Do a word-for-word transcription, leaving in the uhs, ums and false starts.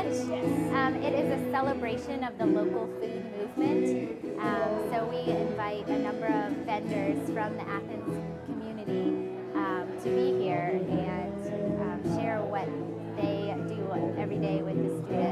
Um, it is a celebration of the local food movement. Um, so we invite a number of vendors from the Athens community um, to be here and um, share what they do every day with the students.